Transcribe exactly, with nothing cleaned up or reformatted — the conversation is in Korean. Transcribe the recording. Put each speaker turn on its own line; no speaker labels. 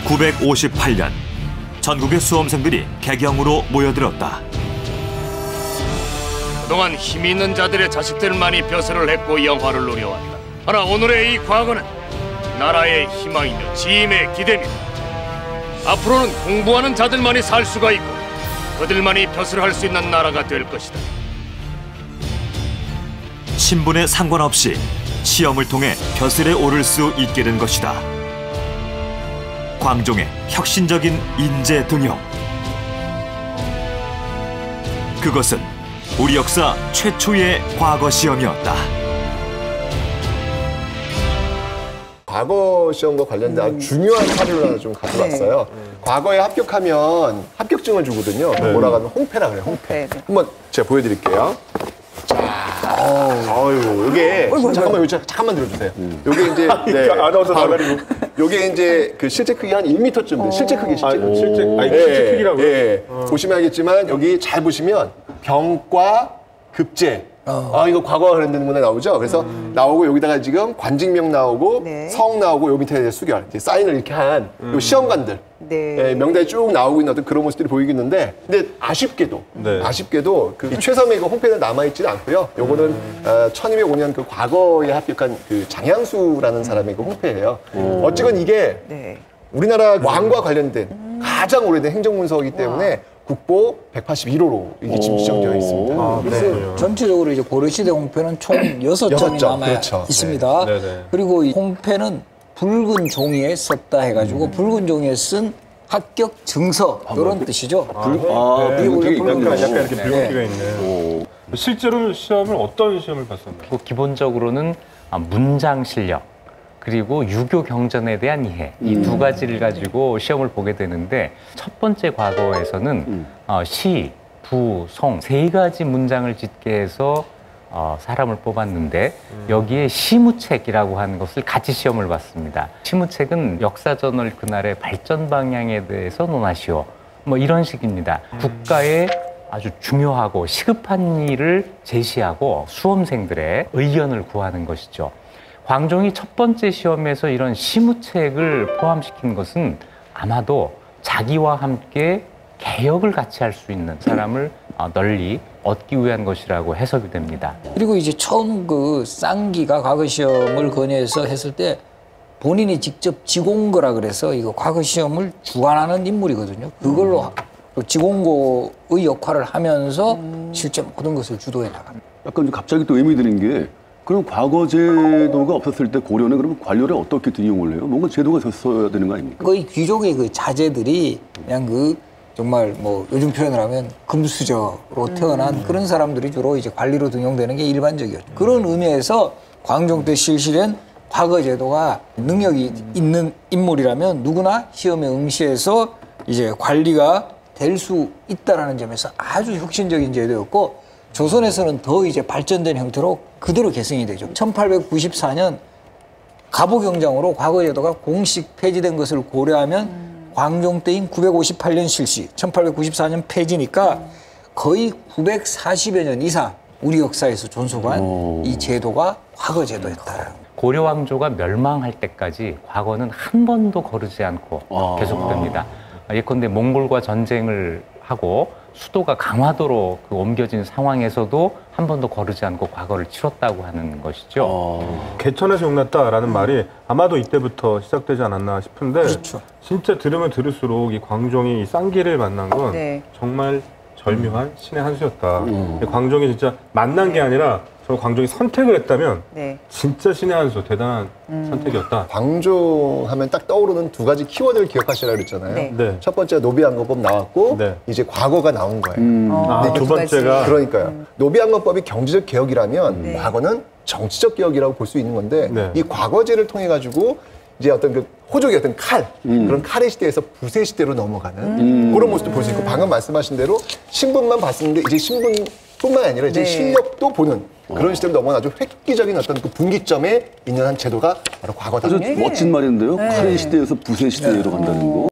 천구백오십팔 년 전국의 수험생들이 개경으로 모여들었다.
그동안 힘이 있는 자들의 자식들만이 벼슬을 했고 영화를 누려왔다. 하나 오늘의 이 과거는 나라의 희망이며 지임의 기대입니다. 앞으로는 공부하는 자들만이 살 수가 있고 그들만이 벼슬을 할 수 있는 나라가 될 것이다.
신분에 상관없이 시험을 통해 벼슬에 오를 수 있게 된 것이다. 광종의 혁신적인 인재 등용. 그것은 우리 역사 최초의 과거 시험이었다.
과거 시험과 관련된 아주 중요한 사례를 하나 좀 가져왔어요. 네. 과거에 합격하면 합격증을 주거든요. 네. 뭐라고 하면 홍패라 그래요, 홍패. 네, 네. 한번 제가 보여드릴게요. 아유, 이게 잠깐만, 여기 잠깐만 들어주세요. 음. 요게 이제 네, 아나운서 나가리고. 요게 이제 그 실제 크기 한 일 미터쯤 돼요. 실제 크기 실제.
아, 실제, 아, 이게 실제
예,
크기라고요?
예. 어. 보시면 알겠지만 여기 잘 보시면 병과 급제. 어. 아, 이거 과거가 관련된 문에 나오죠? 그래서 음. 나오고 여기다가 지금 관직명 나오고 네. 성 나오고 요 밑에 수결, 이제 사인을 이렇게 한 음. 요 시험관들 네. 예, 명단이 쭉 나오고 있는 어떤 그런 모습들이 보이겠는데 근데 아쉽게도 네. 아쉽게도 그 최섬의 그 홈페이지는 남아있지는 않고요. 요거는 음. 어, 천이백오 년 그 과거에 합격한 그 장향수라는 사람의 그 홈페이지예요. 음. 어쨌건 이게 네. 우리나라 왕과 관련된 음. 가장 오래된 행정문서이기 때문에 와. 국보 백팔십일 호로 이게 지금 지정되어 있습니다.
아, 그래서 네. 전체적으로 이제 고려시대 홍패는 총 여섯 점이 남아
그렇죠.
있습니다.
네.
그리고 이 홍패는 붉은 종이에 썼다 해가지고 음. 붉은 종이에 쓴 합격 증서 아, 이런 뭐, 뜻이죠.
아, 아,
네. 이게 원래 붉은
약간, 약간 이렇게 붉은기가 네. 있네. 오. 실제로 시험을 어떤 시험을 봤었나요?
기본적으로는 문장 실력 그리고 유교 경전에 대한 이해 이 두 가지를 가지고 시험을 보게 되는데 첫 번째 과거에서는 음. 어, 시, 부, 송 세 가지 문장을 짓게 해서 어, 사람을 뽑았는데 음. 여기에 시무책이라고 하는 것을 같이 시험을 봤습니다. 시무책은 역사전을 그날의 발전 방향에 대해서 논하시오. 뭐 이런 식입니다. 음. 국가의 아주 중요하고 시급한 일을 제시하고 수험생들의 의견을 구하는 것이죠. 광종이 첫 번째 시험에서 이런 시무책을 포함시킨 것은 아마도 자기와 함께 개혁을 같이 할 수 있는 사람을 널리 얻기 위한 것이라고 해석이 됩니다.
그리고 이제 처음 그 쌍기가 과거 시험을 건의해서 했을 때 본인이 직접 지공고라 그래서 이거 과거 시험을 주관하는 인물이거든요. 그걸로 음. 지공고의 역할을 하면서 음. 실제 모든 것을 주도해 나갑니다.
약간 갑자기 또 의미 드는 게 그럼 과거 제도가 없었을 때 고려는 그러면 관료를 어떻게 등용을 해요? 뭔가 제도가 있었어야 되는 거 아닙니까?
거의 귀족의 그 자제들이 그냥 그 정말 뭐 요즘 표현을 하면 금수저로 태어난 음. 그런 사람들이 주로 이제 관리로 등용되는 게 일반적이었죠. 음. 그런 의미에서 광종 때 실시된 과거 제도가 능력이 음. 있는 인물이라면 누구나 시험에 응시해서 이제 관리가 될 수 있다라는 점에서 아주 혁신적인 제도였고 조선에서는 더 이제 발전된 형태로 그대로 계승이 되죠. 천팔백구십사 년 가보경장으로 과거 제도가 공식 폐지된 것을 고려하면 음. 광종 때인 구백오십팔 년 실시, 천팔백구십사 년 폐지니까 음. 거의 구백사십여 년 이상 우리 역사에서 존속한 오. 이 제도가 과거 제도였다.
고려 왕조가 멸망할 때까지 과거는 한 번도 거르지 않고 아. 계속됩니다. 예컨대 몽골과 전쟁을 하고 수도가 강화도로 그 옮겨진 상황에서도 한 번도 거르지 않고 과거를 치렀다고 하는 것이죠.
어... 개천에서 용났다라는 음. 말이 아마도 이때부터 시작되지 않았나 싶은데
그렇죠.
진짜 들으면 들을수록 이 광종이 이 쌍기를 만난 건 네. 정말 절묘한 신의 한 수였다. 음. 광종이 진짜 만난 게 아니라 저 광종이 선택을 했다면 네. 진짜 신의 한 수, 대단한 음. 선택이었다.
광종 하면 딱 떠오르는 두 가지 키워드를 기억하시라고 그랬잖아요. 네. 네. 첫 번째 노비항건법 나왔고 네. 이제 과거가 나온 거예요.
음. 아, 네. 두 번째가
그러니까요. 음. 노비항건법이 경제적 개혁이라면 네. 과거는 정치적 개혁이라고 볼 수 있는 건데 네. 이 과거제를 통해 가지고 이제 어떤 그 호족의 어떤 칼 음. 그런 칼의 시대에서 부세 시대로 넘어가는 음. 그런 모습도 볼 수 있고 방금 말씀하신 대로 신분만 봤는데 이제 신분뿐만 아니라 이제 네. 실력도 보는 그런 시대로 넘어가는 아주 획기적인 어떤 그 분기점에 있는 한 제도가 바로 과거다.
아주 멋진 말인데요. 네. 칼의 시대에서 부세 시대로 간다는 거.